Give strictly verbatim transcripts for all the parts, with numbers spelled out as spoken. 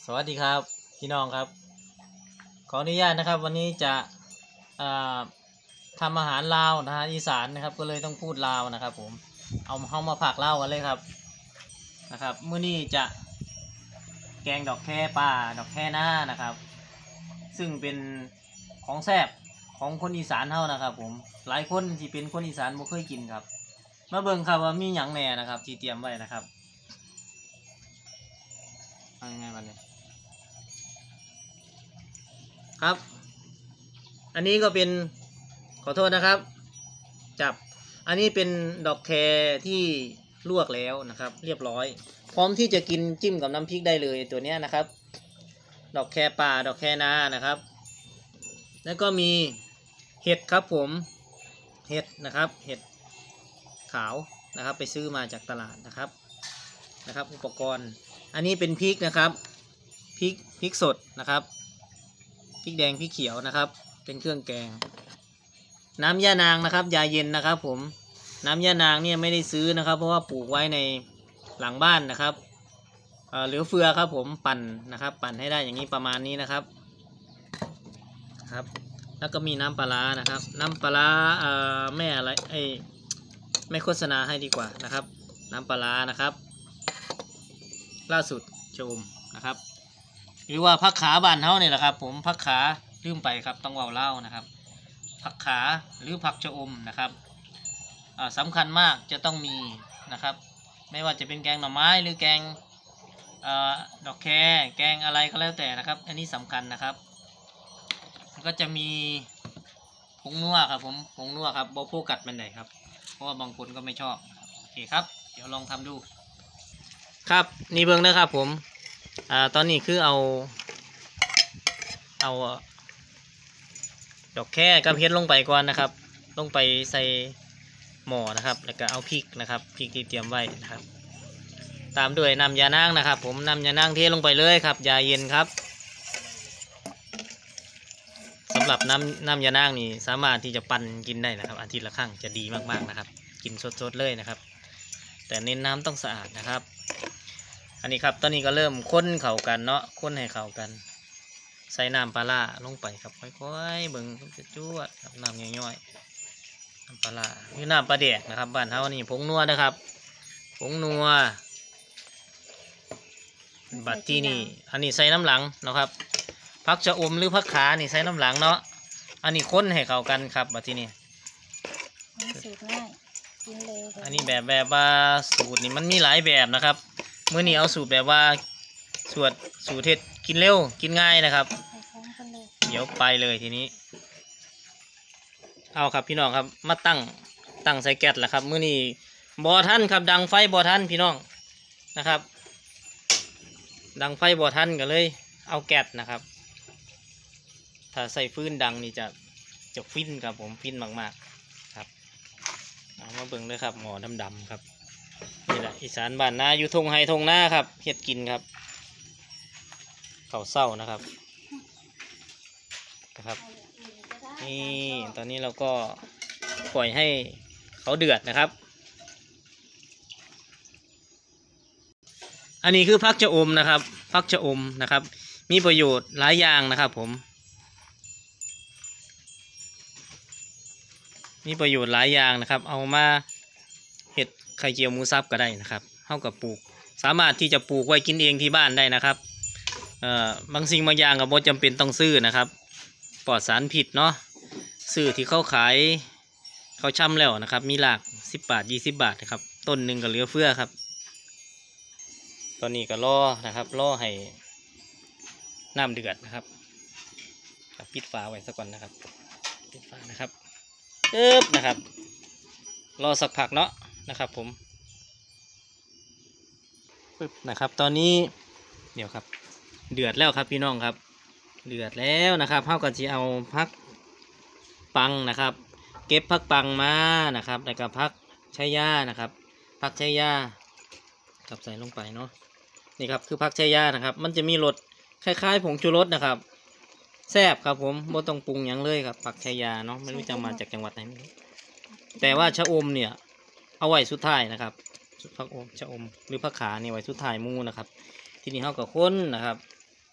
สวัสดีครับพี่น้องครับขออนุญาตนะครับวันนี้จะทำอาหารลาวนะฮะอีสานนะครับก็เลยต้องพูดลาวนะครับผมเอาเข้ามาผักเล่ากันเลยครับนะครับมื้อนี้จะแกงดอกแค่ป่าดอกแค่หน้านะครับซึ่งเป็นของแซ่บของคนอีสานเท่านะครับผมหลายคนที่เป็นคนอีสานบ่เคยกินครับมาเบิ่งครับว่ามีหยังแหน่นะครับที่เตรียมไว้นะครับเอายังไงบ้างเนี่ยครับอันนี้ก็เป็นขอโทษนะครับจับอันนี้เป็นดอกแคที่ลวกแล้วนะครับเรียบร้อยพร้อมที่จะกินจิ้มกับน้ำพริกได้เลยตัวนี้นะครับดอกแคป่าดอกแคนานะครับแล้วก็มีเห็ดครับผมเห็ดนะครับเห็ดขาวนะครับไปซื้อมาจากตลาดนะครับนะครับอุปกรณ์อันนี้เป็นพริกนะครับพริกพริกสดนะครับพริกแดงพริกเขียวนะครับเป็นเครื่องแกงน้ำย่านางนะครับยาเย็นนะครับผมน้ำย่านางเนี่ยไม่ได้ซื้อนะครับเพราะว่าปลูกไว้ในหลังบ้านนะครับเหลือเฟือครับผมปั่นนะครับปั่นให้ได้อย่างนี้ประมาณนี้นะครับครับแล้วก็มีน้ำปลานะครับน้ำปลาแม่อะไรไอ้ไม่โฆษณาให้ดีกว่านะครับน้ำปลานะครับล่าสุดชมนะครับหรือว่าผักขาบ้านเฮาเนี่ยแหละครับผมผักขาลืมไปครับต้องว่าเล่านะครับผักขาหรือผักชะอมนะครับสำคัญมากจะต้องมีนะครับไม่ว่าจะเป็นแกงหน่อไม้หรือแกงดอกแคแกงอะไรก็แล้วแต่นะครับอันนี้สำคัญนะครับก็จะมีผงนัวครับผมผงนัวครับโบโฟกัดเป็นไหนครับเพราะว่าบางคนก็ไม่ชอบโอเคครับเดี๋ยวลองทำดูครับนี่เบิ้งนะครับผมอ่าตอนนี้คือเอาเอาดอกแค่กับเห็ดลงไปก่อนนะครับลงไปใส่หม้อนะครับแล้วก็เอาพริกนะครับพริกที่เตรียมไว้นะครับตามด้วยน้ำยานางนะครับผมน้ำยานางเทลงไปเลยครับยาเย็นครับสำหรับน้ำน้ำยานางนี่สามารถที่จะปั่นกินได้นะครับอาทิตย์ละครั้งจะดีมากๆนะครับกินสดๆเลยนะครับแต่เน้นน้ำต้องสะอาดนะครับอันนี้ครับตอนนี้ก็เริ่มค้นเข่ากันเนาะค้นให้เข่ากันใส่น้ำปลาลงไปครับค่อยๆเบิ่งจะจ้วดครับน้ำย่อยๆน้ำปลาหรือน้ำปลาแดกนะครับบ้านเฮานี่ผงนัวนะครับผงนัวบัดที่นี่อันนี้ใส่น้ำหลังนะครับผักชะอมหรือผักขานี่ใส่น้ำหลังเนาะอันนี้ค้นให้เข่ากันครับบัดที่นี่สูตรง่ายกินเร็วอันนี้แบบแบบว่าสูตรนี่มันมีหลายแบบนะครับเมื่อนี้เอาสูตรแบบว่าสูตรสูตรเทศกินเร็วกินง่ายนะครับเดี๋ยวไปเลยทีนี้เอาครับพี่น้องครับมาตั้งตั้งใส่แก๊สแหละครับเมื่อนี้บ่อท่านครับดังไฟบ่อท่านพี่น้องนะครับดังไฟบ่อท่านกันเลยเอาแก๊สนะครับถ้าใส่ฟืนดังนี่จะจะฟินครับผมฟินมากๆครับเอามาเบิ่งเลยครับหม้อดำๆครับนี่แหละอีสานบ้านนาอยู่ทงไฮทงหน้าครับเฮ็ดกินครับข้าวเศร้านะครับนะครับนี่ตอนนี้เราก็ปล่อยให้เขาเดือดนะครับอันนี้คือผักชะอมนะครับผักชะอมนะครับมีประโยชน์หลายอย่างนะครับผมมีประโยชน์หลายอย่างนะครับเอามาเห็ดไข่เจียวหมูสับก็ได้นะครับเท่ากับปลูกสามารถที่จะปลูกไว้กินเองที่บ้านได้นะครับเอ่อบางสิ่งบางอย่างก็บ่จำเป็นต้องซื้อนะครับปลอดสารพิษเนาะซื้อที่เขาขายเขาช่ำแล้วนะครับมีหลากสิบบาทยี่สิบบาทนะครับต้นหนึ่งก็เหลือเฟือครับตอนนี้ก็รอนะครับรอให้น้ำเดือดนะครับปิดฝาไว้สักก่อนนะครับปิดฝานะครับเอ๊บนะครับรอสักพักเนาะนะครับผมปึ๊บนะครับตอนนี้เดี๋ยวครับเดือดแล้วครับพี่น้องครับเดือดแล้วนะครับเฮาก็จะเอาพักปังนะครับเก็บพักปังมานะครับแล้วก็พักชายานะครับพักชายากับใส่ลงไปเนาะนี่ครับคือพักชายานะครับมันจะมีรสคล้ายๆผงชูรสนะครับแซ่บครับผมบ่ต้องปรุงอย่างเลยครับผักชายาเนาะไม่รู้จะมาจากจังหวัดไหนไม่รู้แต่ว่าชะอมเนี่ยเอาไว้สุดท้ายนะครับผักอมชะอมหรือผักขาเนี่ยไว้สุดท้ายมูนะครับทีนี้เขาก็ค้นนะครับ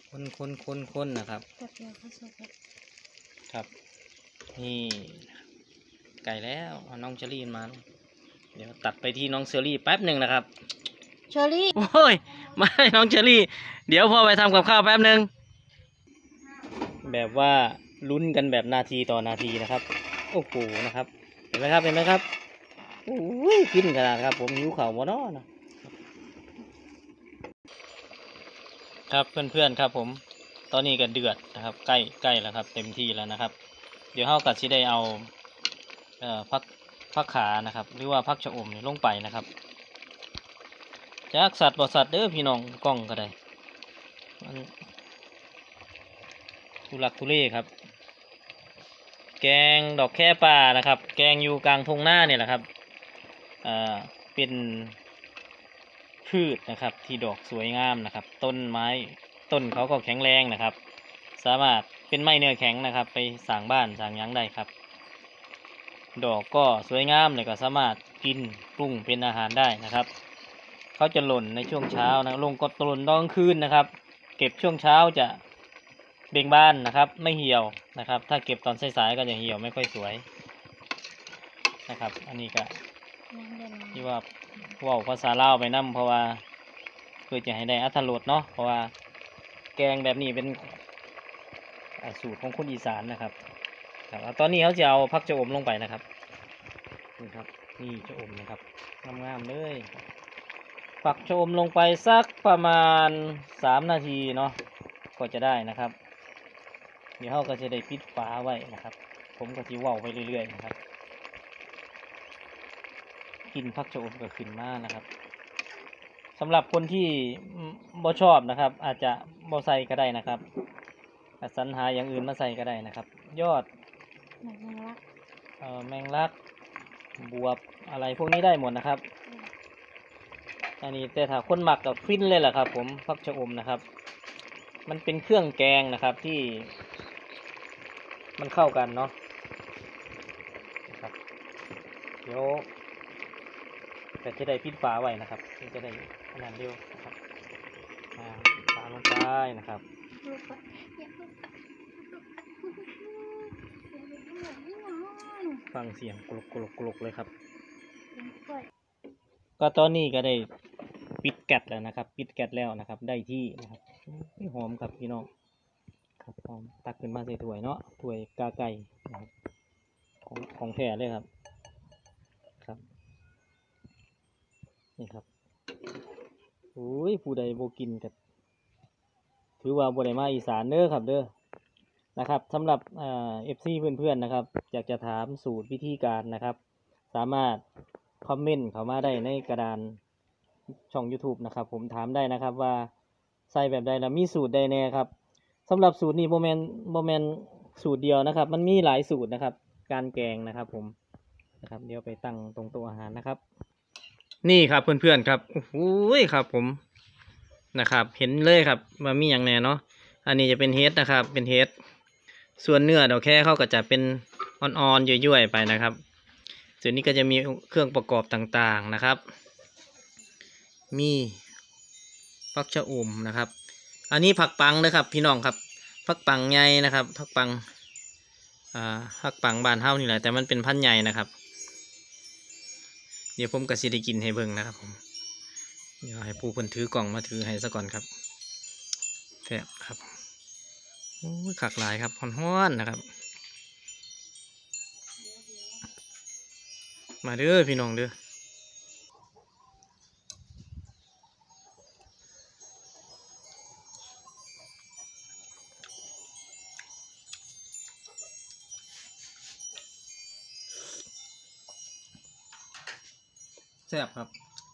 คนคนคนคนนะครับแป๊บเดียวก็สุกแล้วครับนี่ไก่แล้วเอาน้องเชอรี่มาเดี๋ยวตัดไปที่น้องเชอรี่แป๊บหนึ่งนะครับเชอรี่โอ้ยไม่น้องเชอรี่เดี๋ยวพ่อไปทำกับข้าวแป๊บหนึ่งแบบว่าลุ้นกันแบบนาทีต่อนาทีนะครับโอ้โหนะครับเห็นไหมครับเห็นไหมครับโอ้ยกินขนาดครับผมหิวข่าวหมดเนาะนะครับเพื่อนๆครับผมตอนนี้ก็เดือดนะครับใกล้ใกล้แล้วครับเต็มที่แล้วนะครับ เดี๋ยวเฮากัดสิได้เอาเอ่อพักพักขานะครับหรือว่าพักชะอมนี่ลงไปนะครับจากสัตว์บ่สัตว์เด้อพี่น้องกล้องก็ได้มันทุลักทุเลครับแกงดอกแค่ป่านะครับแกงอยู่กลางทุ่งนาเนี่ยแหละครับเอ่อเป็นพืชนะครับที่ดอกสวยงามนะครับต้นไม้ต้นเขาก็แข็งแรงนะครับสามารถเป็นไม้เนื้อแข็งนะครับไปสร้างบ้านสร้างหยังได้ครับดอกก็สวยงามเลยก็สามารถกินปรุงเป็นอาหารได้นะครับเขาจะหล่นในช่วงเช้านะลงก็หล่นตอนกลางคืนนะครับเก็บช่วงเช้าจะเบ่งบานนะครับไม่เหี่ยวนะครับถ้าเก็บตอนสายๆก็จะเหี่ยวไม่ค่อยสวยนะครับอันนี้ก็น้ำเย็นที่ว่าเว่าภาษาลาวไปนํเพราะว่าเพื่อจะให้ได้อรรถรสเนาะเพราะว่าแกงแบบนี้เป็นอ่าสูตรของคนอีสานนะครับครับแล้วตอนนี้เขาจะเอาผักชะอมลงไปนะครับนี่ครับนี่ชะอมนะครับงามๆเลยผักชะอมลงไปสักประมาณสามนาทีเนาะก็จะได้นะครับเดี๋ยวเขาก็จะได้ปิดฝาไว้นะครับผมก็จะเว้าไปเรื่อยๆนะครับกินผักชะอมก็ขึ้นมานะครับสำหรับคนที่บ่ชอบนะครับ อาจจะบ่ใส่ก็ได้นะครับสรรหาอย่างอื่นมาใส่ก็ได้นะครับ ยอดหนังยังรักเอ่อแมงลักบวบอะไรพวกนี้ได้หมดนะครับอันนี้แต่ถ้าคนหมักกับฟินเลยแหละครับ ผมผักชะอมนะครับ มันเป็นเครื่องแกงนะครับที่มันเข้ากันเนาะนะครับเดี๋ยวแต่จะได้ปิดฝาไว้นะครับจะได้ขนาดเร็วนะครับอ่าปิดฝาลงไปนะครับลูกก็อย่าเพิ่งอย่าเพิ่งอย่าเพิ่งฟังเสียงกรุกกรุกกรุกเลยครับกล้วยก็ตอนนี้ก็ได้ปิดแก๊สแล้วนะครับ ปิดแก๊สแล้วนะครับ ได้ที่นะครับนี่หอมครับพี่น้องครับหอมตักขึ้นมาใส่ถ้วยเนาะถ้วยกาไก่นะครับของของแท้เลยครับครับนี่ครับโอ้ยผู้ใดบ่กินกับถือว่าบ่ได้มาอีสานเด้อครับเด้อนะครับสำหรับเอ่อฟซีเพื่อนๆนะครับอยากจะถามสูตรวิธีการนะครับ สามารถคอมเมนต์เข้ามาได้ในกระดานช่อง YouTube นะครับผมถามได้นะครับว่าใส่แบบใดแล้วมีสูตรใดแน่ครับสำหรับสูตรนี้โบแมนโบแมนสูตรเดียวนะครับ มันมีหลายสูตรนะครับ การแกงนะครับผมนะครับเดี๋ยวไปตั้งตรงโต๊ะอาหารนะครับ นี่ครับเพื่อนๆครับโอ้โหครับผมนะครับ เห็นเลยครับว่ามีอย่างแน่เนาะอันนี้จะเป็นเฮดนะครับเป็นเฮดส่วนเนื้อเดี๋ยวแค่เขาก็จะเป็นอ่อนๆย่อยๆไปนะครับส่วนนี้ก็จะมีเครื่องประกอบต่างๆนะครับ มีผักชะอมนะครับ อันนี้ผักปังนะครับพี่น้องครับผักปังใหญ่นะครับผักปังอ่าผักปังบานเฮานี่แหละแต่มันเป็นพันธุ์ใหญ่นะครับเดี๋ยวผมก็สิได้กินให้เบิ่งนะครับผมเดี๋ยวให้ผู้คนถือกล่องมาถือให้ซะก่อนครับแซ่บครับโอ้ยขักหลายครับฮ้อนๆนะครับมาเด้อพี่น้องเด้อแซ่บครับ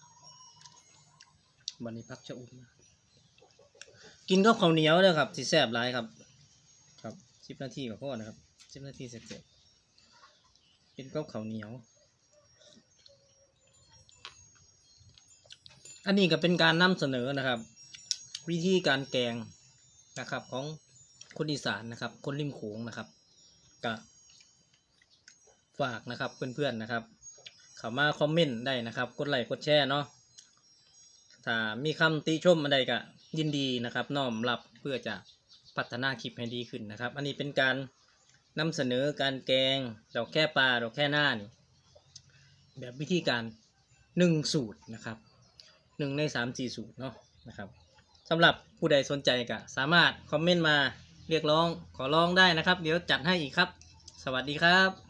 วันนี้พักชะอุ่มกินกับข้าวเหนียวเลยครับสิแซ่บหลายครับครับสิบนาทีกับพ่อนะครับสิบนาทีเสร็จๆกินกับข้าวเหนียวอันนี้ก็เป็นการนำเสนอนะครับ วิธีการแกงนะครับของคนอีสานนะครับคนริมโขงนะครับก็ฝากนะครับเพื่อนๆนะครับเข้ามาคอมเมนต์ได้นะครับกดไลค์กดแชร์เนาะถ้ามีคำติชมอะไรก็ยินดีนะครับน้อมรับเพื่อจะพัฒนาคลิปให้ดีขึ้นนะครับ อันนี้เป็นการนำเสนอการแกงดอกแค่ปลาดอกแค่หน้านี่แบบวิธีการหนึ่งสูตรนะครับหนึ่งในสามสี่สูตรเนาะนะครับสำหรับผู้ใดสนใจก็สามารถคอมเมนต์มาเรียกร้องขอร้องได้นะครับ เดี๋ยวจัดให้อีกครับสวัสดีครับ